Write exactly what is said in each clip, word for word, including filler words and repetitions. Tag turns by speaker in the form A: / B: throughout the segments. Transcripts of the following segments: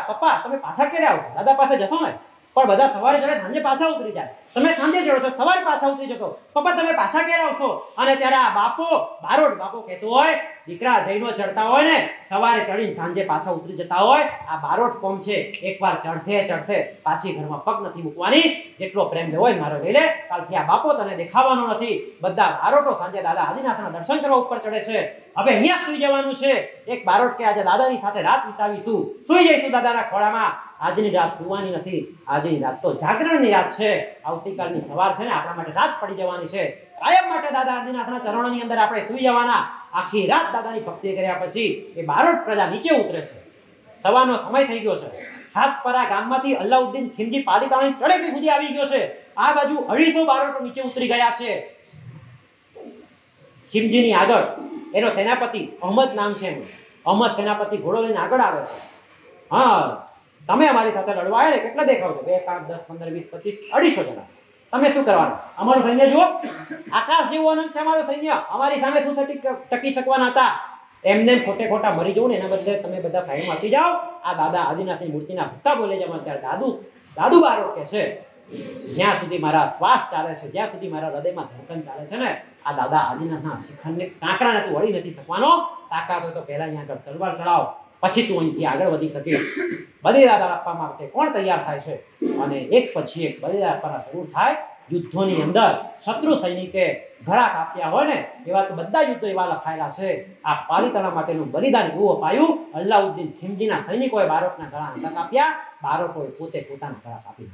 A: પપ્પા તમે પાછા ક્યારે આવો? દાદા પાસે જશો ને? પણ બધા સવારે ચડે સાંજે પાછા ઉતરી જાય. તમે સાંજે ચડો છો, સવારે પાછા ઉતરી જતો. પપ્પા તમે પાછા ક્યારે આવશો? અને ત્યારે આ બાપો બારોટ બાપો કહેતો હોય, દીકરા જઈનો ચડતા હોય ને સવારે ચડીને સાંજે પાછા ઉતરી જતા હોય, આ બારોટ કોમ છે એકવાર ચડશે ચડશે પાછી ઘરમાં પગ નથી મૂકવાની. જેટલો પ્રેમ લેવો હોય મારો લઈ લે, કાલથી આ બાપો તને દેખાવાનો નથી. બધા બારોટો સાંજે દાદા આદિનાથના દર્શન કરવા ઉપર ચડે છે. હવે અહીંયા સુઈ જવાનું છે. એક બારોટ કે આજે દાદાની સાથે રાત વિતાવીશું, સુઈ જઈશું દાદાના ખોળામાં. આજની રાત સુવાની નથી, આજની રાત તો જાગરણની રાત છે. આવતીકાલની સવાર છે ને આપણા માટે રાત પડી જવાની છે. કાયમ માટે દાદા આદિનાથના ચરણોની અંદર આપણે સુઈ જવાના. આખી રાત દાદાની ભક્તિ કર્યા પછી એ બારોટ પ્રજા નીચે ઉતરે છે. સવારનો સમય થઈ ગયો છે. હાથપરા ગામમાંથી અલ્લાઉદ્દીન ખિમજી પાલીતાણા તળેટી સુધી આવી ગયો છે. આ બાજુ અઢીસો બારોટો નીચે ઉતરી ગયા છે. ખિમજીની આગળ એનો સેનાપતિ અહમદ નામ છે. અહમદ સેનાપતિ ઘોડો લઈને આગળ આવે છે. હા, તમે અમારી સાથે લડવા આવ્યા કેટલા દેખાવ છો? બે પાંચ દસ પંદર વીસ પચીસ અઢીસો જણા. તમે શું કરવાનું? અમારું સૈન્ય જુઓ, આકાશ જેવું અનંત છે અમારું સૈન્ય. અમારી સામે શું ટકી શકવાના હતા? એમને ખોટે ખોટા મરી જવું ને એના બદલે તમે બધા સાઈડમાં આપી જાઓ. આ દાદા આદિનાથની મૂર્તિના ભક્તા બોલે જવા ત્યારે દાદુ દાદુ બારોટ કે છે, જ્યાં સુધી મારા શ્વાસ ચાલે છે, જ્યાં સુધી મારા હૃદયમાં ધડકન ચાલે છે ને, આ દાદા આદિનાથના શિખરને કાંકરાને તું વળી નથી શકવાનો. તાકાત હોય તો પહેલા અહીંયા આગળ તલવાર ચડાવ, પછી તું અહીંથી આગળ વધી શકીશ. બલિદાન આપવા માટે કોણ તૈયાર થાય છે? અને એક પછી એક બલિદાન આપવાના શરૂ થાય. યુદ્ધોની અંદર શત્રુ સૈનિકે ગળા કાપ્યા હોય ને એવા તો બધા યુદ્ધો એવા લખાયેલા છે. આ પાલીતાણા માટેનું બલિદાન એવું અપાયું. અલ્લાઉદ્દીન ખિમજીના સૈનિકોએ બારોટના ગળા નતા કાપ્યા, બારોટોએ પોતે પોતાના ગળા કાપી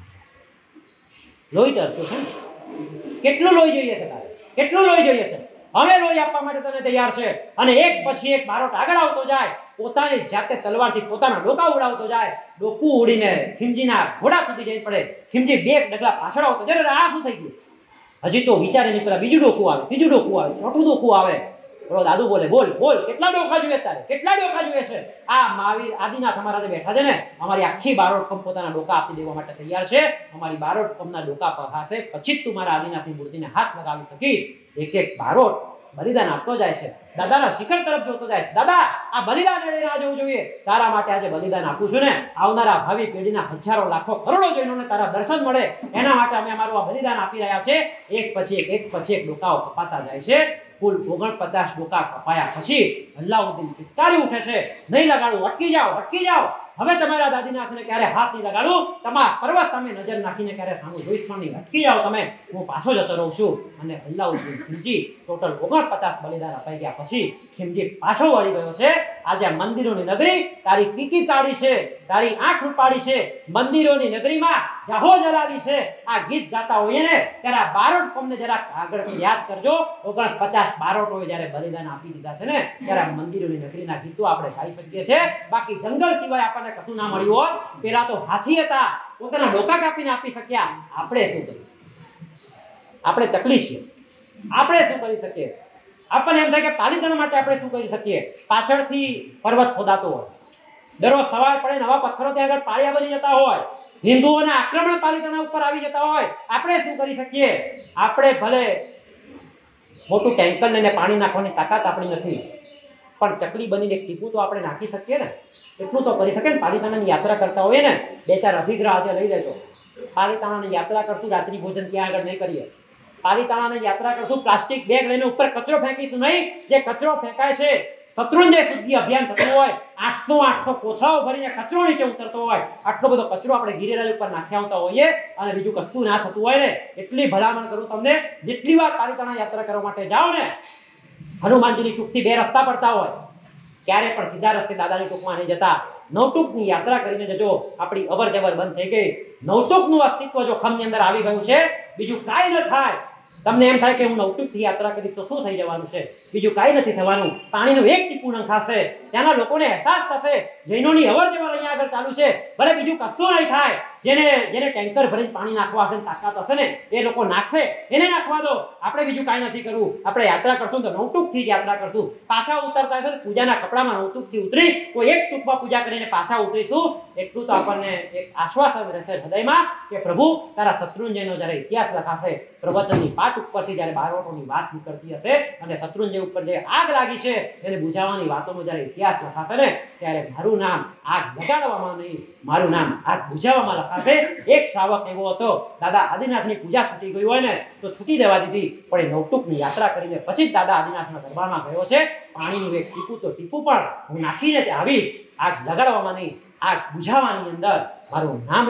A: નાખ્યા. લોહી તરતું છે. કેટલું લોહી જોઈએ છે તારે? કેટલું લોહી જોઈએ છે? હવે લોહી આપવા માટે તને તૈયાર છે. અને એક પછી એક બારોટ આગળ આવતો જાય, પોતાની જાતે તલવારથી પોતાના ડોકા ઉડાવતો જાય. ડોકું ઉડીને ખિમજીના ઘોડા સુધી જઈ પડે. ખિમજી બે ડગલા પાછળ આવતો જાય. આ શું થઈ ગયું? હજી તો વિચારે નહીં, પેલા બીજું ડોકું આવે, ત્રીજું ડોકું આવે, ચોથું ડોકું આવે. બોલો દાદુ બોલે, બોલ બોલ કેટલા ડોકા જોઈએ તારે? કેટલા ડોકા જોઈએ છે? આ મહાવીર આદિનાથ અમારા જે બેઠા છે ને, અમારી આખી બારોટ કમ પોતાના ડોકા આપી દેવા માટે તૈયાર છે. અમારી બારોટ કમના ડોકા પહાશે પછી જ તું મારા આદિનાથની મૂર્તિને હાથ લગાવી શકીશ. એક એક બારોટ બલિદાન આપતો જાય છે, દાદાના શિખર તરફ જોતો જાય છે. દાદા આ બલિદાન એળે ના જવું જોઈએ. તારા માટે આજે બલિદાન આપું છું ને, આવનારા ભાવિ પેઢીના હજારો લાખો કરોડો જૈનોને તારા દર્શન મળે એના માટે અમે અમારું આ બલિદાન આપી રહ્યા છે. એક પછી એક એક પછી એક ડોકાઓ કપાતા જાય છે. કુલ ઓગણપચાસ ડોકા કપાયા પછી અલ્લાઉદ્દીન ચિત્કારી ઉઠે છે, નહીં લગાડું, અટકી જાઓ, અટકી જાઓ. હવે તમારા દાદીનાથને ક્યારે હાથ નહીં લગાડું. તમારા પર્વત સામે નજર નાખીને ક્યારે સામું જોઈશ પણ નહીં. અટકી જાઓ તમે, હું પાછો જતો રહું છું. અને અલ્લાઉદ્દીન ખિમજી ટોટલ ઓગણપચાસ બલિદાન અપાઈ ગયા પછી ખિમજી પાછો વળી ગયો છે. આજે મંદિરોની નગરી તારી કીકી કાઢી છે, તારી આંખ ઉપાડી છે. મંદિરોની નગરીમાં જાહો જલાલી છે. આ ગીત ગાતા હોઈએ ને ત્યારે આ બારોટ કોમને જરાક આગળ યાદ કરજો. ઓગણપચાસ બારોટોએ જ્યારે બલિદાન આપી દીધા છે ને ત્યારે આ મંદિરોની નગરીના ગીતો આપણે ગાઈ શકીએ છીએ. બાકી જંગલ સિવાય આપણને કશું ના મળ્યું હોત. પેલા તો હાથી હતા, પોતાના ડોકા કાપીને આપી શક્યા. આપણે શું કરીએ? આપણે તકલીફ છે. આપણે શું કરી શકીએ? આપણને એમ થાય કે પાલીતાણા માટે આપણે શું કરી શકીએ? પાછળથી પર્વત ખોદાતો હોય, દરરોજ સવાર પડે નવા પથ્થરો ત્યાં આગળ પાળિયા બની જતા હોય, હિન્દુઓના આક્રમણ પાલીતાણા ઉપર આવી જતા હોય. આપણે શું કરી શકીએ? આપણે ભલે મોટું ટેન્કર લઈને પાણી નાખવાની તાકાત આપણી નથી, પણ ચકલી બનીને એક ટીપું તો આપણે નાખી શકીએ ને. એટલું તો કરી શકીએ ને. પાલીતાણાની યાત્રા કરતા હોઈએ ને, બે ચાર અધિગ્રહ આજે લઈ લેજો. પાલીતાણાની યાત્રા કરશું, રાત્રિ ભોજન ત્યાં આગળ નહીં કરીએ. પાલીતાણાની યાત્રા કરશું, પ્લાસ્ટિક બેગ લઈને ઉપર કચરો ફેંકીશું નહીં. જે કચરો ફેંકાય છે, શત્રુંજય શુદ્ધિ અભિયાન થતું હોય, આઠસો આઠસો કોથળાઓ ભરીને કચરો નીચે ઉતરતો હોય, આટલો બધો કચરો આપણે ગિરિરાજ ઉપર નાખ્યા આવતા હોઈએ અને બીજું કશું ના થતું હોય ને. એટલી ભલામણ કરું તમને, જેટલી વાર પાલીતાણા યાત્રા કરવા માટે જાઓ ને, હનુમાનજીની ટૂંકથી બે રસ્તા પડતા હોય, ક્યારે પણ સીધા રસ્તે દાદાની ટૂંકમાં નહીં જતા. નવટુકની યાત્રા કરીને જજો. આપણી અવર જવર બંધ થઈ ગઈ. નવટુકનું અસ્તિત્વ જો ખમની અંદર આવી ગયું છે, બીજું કાંઈ ન થાય. તમને એમ થાય કે હું નવટુકથી યાત્રા કરીશ તો શું થઈ જવાનું છે? બીજું કાંઈ નથી થવાનું. પાણીનું એક ટીપું નંખાશે, ત્યાંના લોકોને અહેસાસ થશે જૈનોની અવર જવર અહીંયા આગળ ચાલુ છે. ભલે બીજું કશું નહીં થાય, જેને જેને ટેન્કર ભરીને પાણી નાખવા હશે તાકાત હશે ને એ લોકો નાખશે, એને નાખવા દો. આપણે બીજું કાંઈ નથી કરવું. આપણે યાત્રા કરશું તો નવટુકથી જ યાત્રા કરશું. પાછા ઉતરતા હશે પૂજાના કપડામાં નવટુકથી ઉતરી કોઈ એક ટૂંકમાં પૂજા કરીને પાછા ઉતરીશું. એટલું તો આપણને એક આશ્વાસન રહેશે હૃદયમાં કે પ્રભુ તારા શત્રુંજયનો જ્યારે ઇતિહાસ લખાશે, પ્રવચનની પાઠ ઉપરથી જ્યારે બારવટોની વાત નીકળતી હશે અને શત્રુંજય ઉપર જે આગ લાગી છે એને બુઝાવવાની વાતોનો જ્યારે ઇતિહાસ લખાશે ને ત્યારે મારું નામ આગ લગાડવામાં નહીં, મારું નામ આગ બુઝાવવામાં લખાશે. એક શ્રાવક એવો હતો, દાદા આદિનાથની પૂજા છૂટી ગઈ હોય ને તો છૂટી દેવા દીધી, પણ એ નવટુકની યાત્રા કરીને પછી જ દાદા આદિનાથના દરબારમાં ગયો છે. પાણીનું એક ટીપું તો ટીપું પણ હું નાખીને તે આવીશ, આગ લગાડવામાં નહીં, આગ બુઝાવવાની અંદર મારું નામ